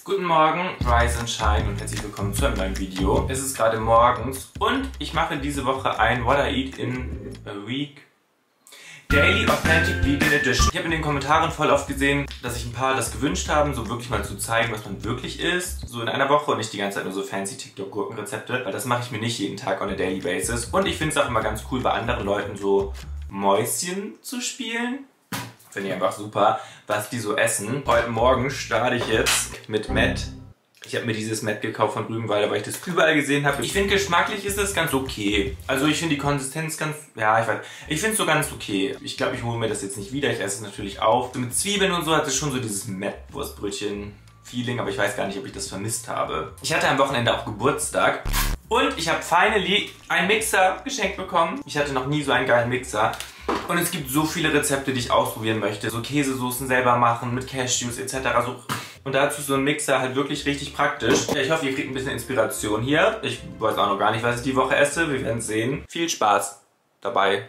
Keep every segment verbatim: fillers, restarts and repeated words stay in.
Guten Morgen, Rise and Shine und herzlich willkommen zu einem neuen Video. Es ist gerade morgens und ich mache diese Woche ein What I Eat in a Week Daily Authentic Vegan Edition. Ich habe in den Kommentaren voll oft gesehen, dass sich ein paar das gewünscht haben, so wirklich mal zu zeigen, was man wirklich isst. So in einer Woche und nicht die ganze Zeit nur so fancy TikTok-Gurkenrezepte, weil das mache ich mir nicht jeden Tag on a daily basis. Und ich finde es auch immer ganz cool, bei anderen Leuten so Mäuschen zu spielen. Finde ich einfach super, was die so essen. Heute Morgen starte ich jetzt mit Met. Ich habe mir dieses Met gekauft von Rügenwalder, weil ich das überall gesehen habe. Ich finde, geschmacklich ist es ganz okay. Also ich finde die Konsistenz ganz, ja, ich weiß, ich finde es so ganz okay. Ich glaube, ich hole mir das jetzt nicht wieder. Ich esse es natürlich auf. So mit Zwiebeln und so hat es schon so dieses Met-Wurstbrötchen-Feeling, aber ich weiß gar nicht, ob ich das vermisst habe. Ich hatte am Wochenende auch Geburtstag. Und ich habe finally einen Mixer geschenkt bekommen. Ich hatte noch nie so einen geilen Mixer. Und es gibt so viele Rezepte, die ich ausprobieren möchte. So Käsesoßen selber machen mit Cashews et cetera. So. Und dazu so ein Mixer halt wirklich richtig praktisch. Ja, ich hoffe, ihr kriegt ein bisschen Inspiration hier. Ich weiß auch noch gar nicht, was ich die Woche esse. Wir werden es sehen. Viel Spaß dabei.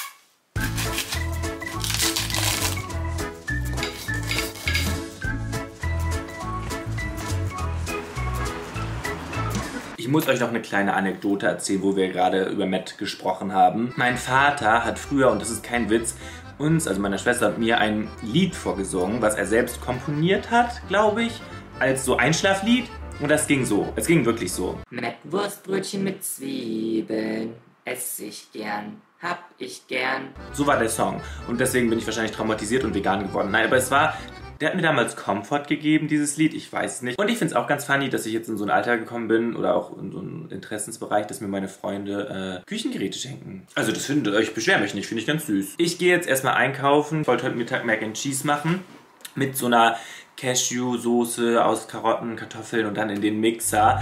Ich muss euch noch eine kleine Anekdote erzählen, wo wir gerade über Met gesprochen haben. Mein Vater hat früher, und das ist kein Witz, uns, also meiner Schwester und mir, ein Lied vorgesungen, was er selbst komponiert hat, glaube ich, als so Einschlaflied. Und das ging so. Es ging wirklich so. Met-Wurstbrötchen mit Zwiebeln, ess ich gern, hab ich gern. So war der Song. Und deswegen bin ich wahrscheinlich traumatisiert und vegan geworden. Nein, aber es war... Der hat mir damals Comfort gegeben, dieses Lied, ich weiß nicht. Und ich finde es auch ganz funny, dass ich jetzt in so ein Alter gekommen bin oder auch in so einen Interessensbereich, dass mir meine Freunde äh, Küchengeräte schenken. Also das findet euch, beschweren mich nicht, finde ich ganz süß. Ich gehe jetzt erstmal einkaufen, wollte heute Mittag Mac and Cheese machen mit so einer Cashew-Soße aus Karotten, Kartoffeln und dann in den Mixer.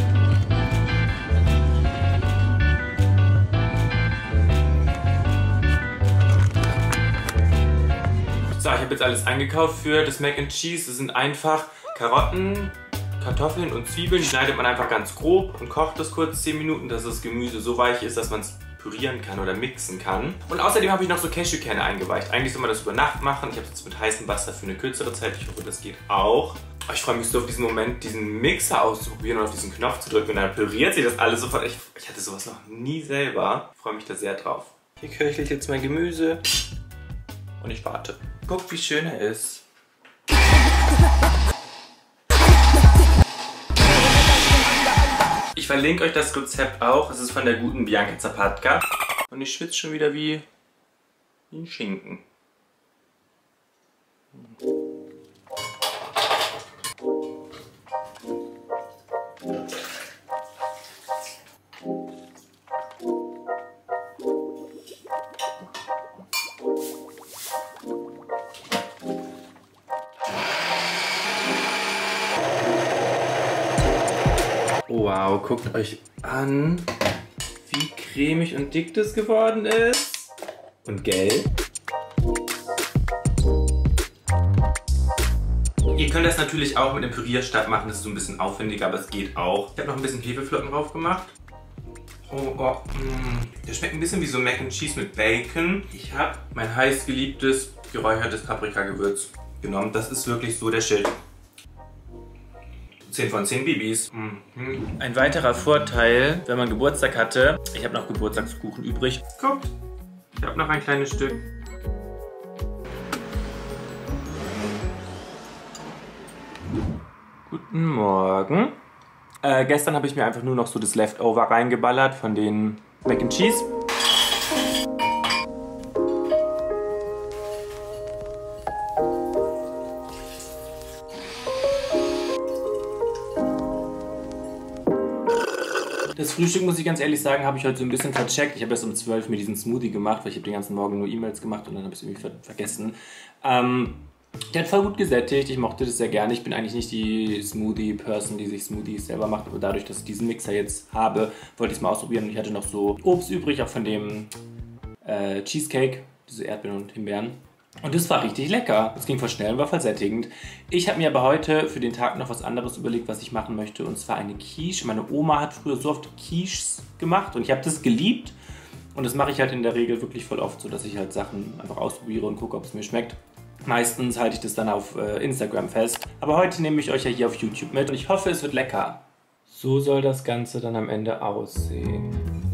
So, ich habe jetzt alles eingekauft für das Mac and Cheese. Das sind einfach Karotten, Kartoffeln und Zwiebeln. Die schneidet man einfach ganz grob und kocht das kurz zehn Minuten, dass das Gemüse so weich ist, dass man es pürieren kann oder mixen kann. Und außerdem habe ich noch so Cashewkerne eingeweicht. Eigentlich soll man das über Nacht machen. Ich habe es jetzt mit heißem Wasser für eine kürzere Zeit. Ich hoffe, das geht auch. Oh, ich freue mich so auf diesen Moment, diesen Mixer auszuprobieren und auf diesen Knopf zu drücken. Und dann püriert sich das alles sofort. Ich, ich hatte sowas noch nie selber. Ich freue mich da sehr drauf. Hier köchelt jetzt mein Gemüse. Und ich warte. Guckt, wie schön er ist. Ich verlinke euch das Rezept auch. Es ist von der guten Bianca Zapatka. Und ich schwitze schon wieder wie, wie ein Schinken. Wow, guckt euch an, wie cremig und dick das geworden ist. Und gelb. Ihr könnt das natürlich auch mit dem Pürierstab machen, das ist so ein bisschen aufwendiger, aber es geht auch. Ich habe noch ein bisschen Hefeflocken drauf gemacht. Oh, oh, mm. Der schmeckt ein bisschen wie so Mac and Cheese mit Bacon. Ich habe mein heiß geliebtes geräuchertes Paprikagewürz genommen. Das ist wirklich so der Shit. zehn von zehn Bibis. Mhm. Ein weiterer Vorteil, wenn man Geburtstag hatte, ich habe noch Geburtstagskuchen übrig. Guckt, ich habe noch ein kleines Stück. Guten Morgen. Äh, gestern habe ich mir einfach nur noch so das Leftover reingeballert von den Mac and Cheese. Das Frühstück, muss ich ganz ehrlich sagen, habe ich heute so ein bisschen vercheckt. Ich habe erst um zwölf mir diesen Smoothie gemacht, weil ich habe den ganzen Morgen nur E-Mails gemacht und dann habe ich es irgendwie ver vergessen. Ähm, der hat voll gut gesättigt, ich mochte das sehr gerne. Ich bin eigentlich nicht die Smoothie-Person, die sich Smoothies selber macht, aber dadurch, dass ich diesen Mixer jetzt habe, wollte ich es mal ausprobieren. Und ich hatte noch so Obst übrig, auch von dem äh, Cheesecake, diese Erdbeeren und Himbeeren. Und das war richtig lecker. Es ging voll schnell und war voll sättigend. Ich habe mir aber heute für den Tag noch was anderes überlegt, was ich machen möchte. Und zwar eine Quiche. Meine Oma hat früher so oft Quiches gemacht und ich habe das geliebt. Und das mache ich halt in der Regel wirklich voll oft, so dass ich halt Sachen einfach ausprobiere und gucke, ob es mir schmeckt. Meistens halte ich das dann auf äh, Instagram fest. Aber heute nehme ich euch ja hier auf YouTube mit und ich hoffe, es wird lecker. So soll das Ganze dann am Ende aussehen.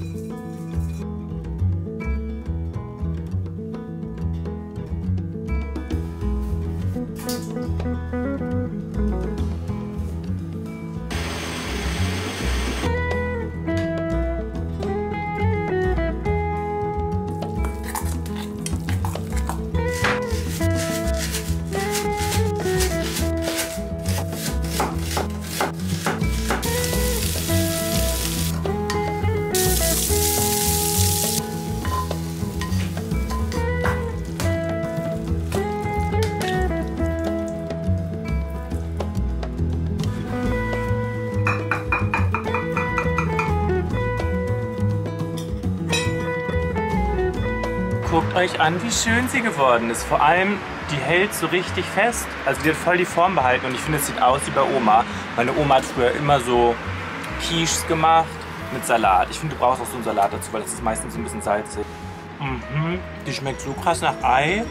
Guckt euch an, wie schön sie geworden ist. Vor allem, die hält so richtig fest. Also die hat voll die Form behalten und ich finde, es sieht aus wie bei Oma. Meine Oma hat früher immer so Quiches gemacht mit Salat. Ich finde, du brauchst auch so einen Salat dazu, weil das ist meistens so ein bisschen salzig. Mhm. Die schmeckt so krass nach Ei.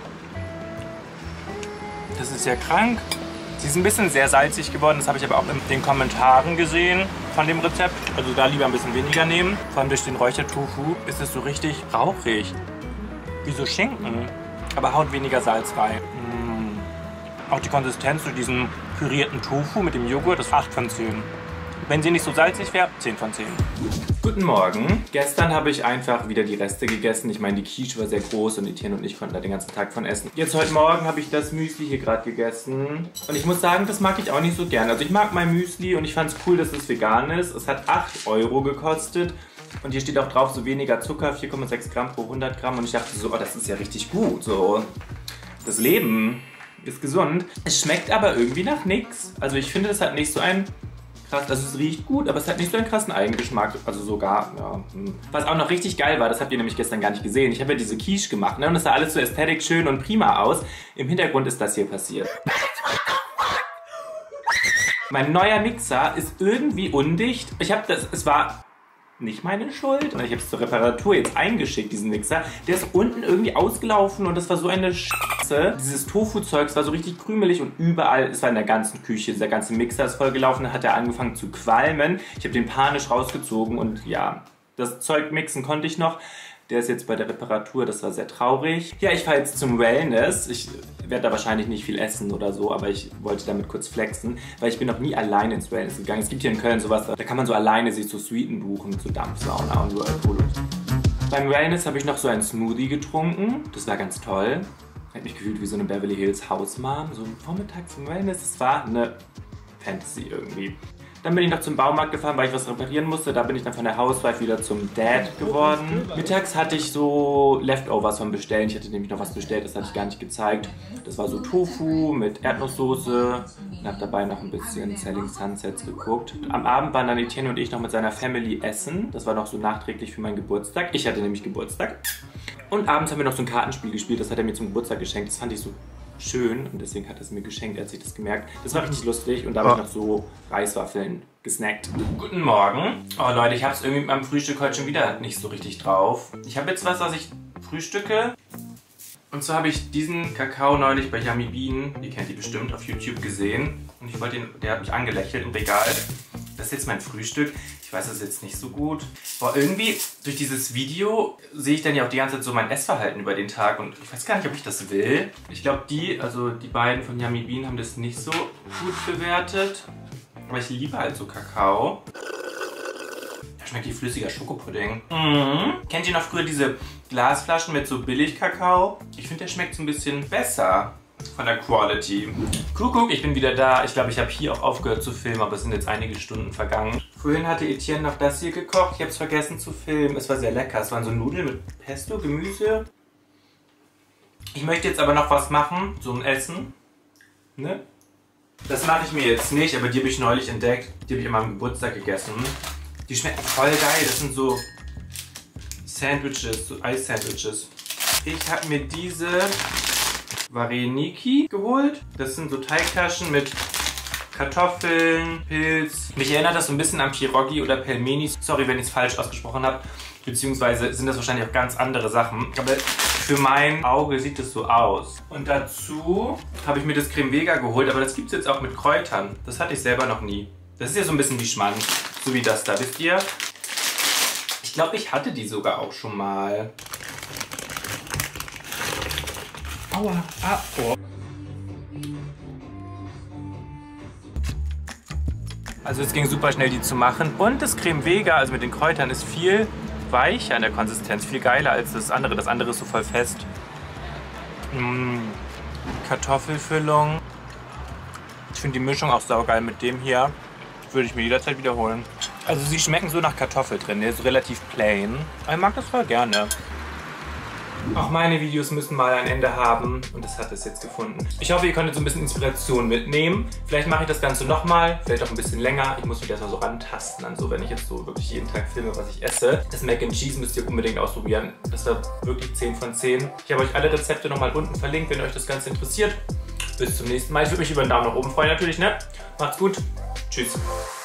Das ist ja krank. Sie ist ein bisschen sehr salzig geworden, das habe ich aber auch in den Kommentaren gesehen von dem Rezept. Also da lieber ein bisschen weniger nehmen. Vor allem durch den Räuchertofu ist es so richtig rauchig. Wie so Schinken. Aber haut weniger Salz rein. Mm. Auch die Konsistenz zu diesem pürierten Tofu mit dem Joghurt ist acht von zehn. Wenn sie nicht so salzig wäre, zehn von zehn. Guten Morgen. Gestern habe ich einfach wieder die Reste gegessen. Ich meine, die Quiche war sehr groß und Etienne und ich konnten da den ganzen Tag von essen. Jetzt heute Morgen habe ich das Müsli hier gerade gegessen. Und ich muss sagen, das mag ich auch nicht so gern. Also ich mag mein Müsli und ich fand es cool, dass es vegan ist. Es hat acht Euro gekostet. Und hier steht auch drauf, so weniger Zucker, vier Komma sechs Gramm pro hundert Gramm. Und ich dachte so, oh, das ist ja richtig gut. So, das Leben ist gesund. Es schmeckt aber irgendwie nach nichts. Also ich finde, das hat nicht so ein... krass, also es riecht gut, aber es hat nicht so einen krassen Eigengeschmack, also sogar, ja. Was auch noch richtig geil war, das habt ihr nämlich gestern gar nicht gesehen, ich habe ja diese Quiche gemacht, ne, und es sah alles so ästhetisch schön und prima aus. Im Hintergrund ist das hier passiert. Mein neuer Mixer ist irgendwie undicht. Ich habe das, es war nicht meine Schuld. Ich habe es zur Reparatur jetzt eingeschickt, diesen Mixer. Der ist unten irgendwie ausgelaufen und das war so eine Scheiße. Dieses Tofu-Zeug, war so richtig krümelig und überall, es war in der ganzen Küche, dieser ganze Mixer ist vollgelaufen, dann hat er angefangen zu qualmen. Ich habe den panisch rausgezogen und ja, das Zeug mixen konnte ich noch. Der ist jetzt bei der Reparatur, das war sehr traurig. Ja, ich fahre jetzt zum Wellness. Ich werde da wahrscheinlich nicht viel essen oder so, aber ich wollte damit kurz flexen, weil ich bin noch nie alleine ins Wellness gegangen. Es gibt hier in Köln sowas, da kann man so alleine sich so Suiten buchen mit so Dampfsauna und so Alkohol. Beim Wellness habe ich noch so einen Smoothie getrunken. Das war ganz toll. Ich habe mich gefühlt wie so eine Beverly Hills Hausmom. So vormittags im Wellness, das war eine Fantasy irgendwie. Dann bin ich noch zum Baumarkt gefahren, weil ich was reparieren musste. Da bin ich dann von der Housewife wieder zum Dad geworden. Mittags hatte ich so Leftovers vom Bestellen. Ich hatte nämlich noch was bestellt, das hatte ich gar nicht gezeigt. Das war so Tofu mit Erdnusssoße. Und habe dabei noch ein bisschen Selling Sunsets geguckt. Am Abend waren dann Etienne und ich noch mit seiner Family essen. Das war noch so nachträglich für meinen Geburtstag. Ich hatte nämlich Geburtstag. Und abends haben wir noch so ein Kartenspiel gespielt. Das hat er mir zum Geburtstag geschenkt. Das fand ich so schön und deswegen hat er es mir geschenkt, er hat sich das gemerkt. Das war richtig lustig und da habe ich noch so Reiswaffeln gesnackt. Guten Morgen. Oh Leute, ich habe es irgendwie mit meinem Frühstück heute schon wieder nicht so richtig drauf. Ich habe jetzt was, was ich frühstücke. Und zwar habe ich diesen Kakao neulich bei Yummy Bean, ihr kennt die bestimmt, auf YouTube gesehen. Und ich wollte ihn, der hat mich angelächelt im Regal. Das ist jetzt mein Frühstück. Ich weiß das jetzt nicht so gut. Boah, irgendwie durch dieses Video sehe ich dann ja auch die ganze Zeit so mein Essverhalten über den Tag und ich weiß gar nicht, ob ich das will. Ich glaube, die, also die beiden von Yummy Bean haben das nicht so gut bewertet. Aber ich liebe halt so Kakao. Da schmeckt wie flüssiger Schokopudding. Mhm. Kennt ihr noch früher diese Glasflaschen mit so Billig-Kakao? Ich finde, der schmeckt so ein bisschen besser. Von der Quality. Kuckuck, ich bin wieder da. Ich glaube, ich habe hier auch aufgehört zu filmen, aber es sind jetzt einige Stunden vergangen. Vorhin hatte Etienne noch das hier gekocht. Ich habe es vergessen zu filmen. Es war sehr lecker. Es waren so Nudeln mit Pesto, Gemüse. Ich möchte jetzt aber noch was machen. So ein Essen. Ne? Das mache ich mir jetzt nicht, aber die habe ich neulich entdeckt. Die habe ich an meinem Geburtstag gegessen. Die schmecken voll geil. Das sind so Sandwiches, so Eis-Sandwiches. Ich habe mir diese Vareniki geholt. Das sind so Teigtaschen mit Kartoffeln, Pilz. Mich erinnert das so ein bisschen an Pierogi oder Pelmeni. Sorry, wenn ich es falsch ausgesprochen habe. Beziehungsweise sind das wahrscheinlich auch ganz andere Sachen. Aber Für mein Auge sieht es so aus. Und dazu habe ich mir das Creme Vega geholt, aber das gibt es jetzt auch mit Kräutern. Das hatte ich selber noch nie. Das ist ja so ein bisschen wie Schmand, so wie das da, wisst ihr? Ich glaube, ich hatte die sogar auch schon mal. Aua, ah, oh. Also es ging super schnell, die zu machen. Und das Creme Vega, also mit den Kräutern, ist viel weicher in der Konsistenz, viel geiler als das andere. Das andere ist so voll fest. Mmh. Kartoffelfüllung. Ich finde die Mischung auch saugeil mit dem hier. Würde ich mir jederzeit wiederholen. Also sie schmecken so nach Kartoffel drin, ne? So relativ plain. Aber ich mag das voll gerne. Auch meine Videos müssen mal ein Ende haben und das hat es jetzt gefunden. Ich hoffe, ihr konntet so ein bisschen Inspiration mitnehmen. Vielleicht mache ich das Ganze nochmal, vielleicht auch ein bisschen länger. Ich muss mich erstmal so rantasten an so, wenn ich jetzt so wirklich jeden Tag filme, was ich esse. Das Mac and Cheese müsst ihr unbedingt ausprobieren. Das war wirklich zehn von zehn. Ich habe euch alle Rezepte nochmal unten verlinkt, wenn euch das Ganze interessiert. Bis zum nächsten Mal. Ich würde mich über einen Daumen nach oben freuen natürlich, ne? Macht's gut. Tschüss.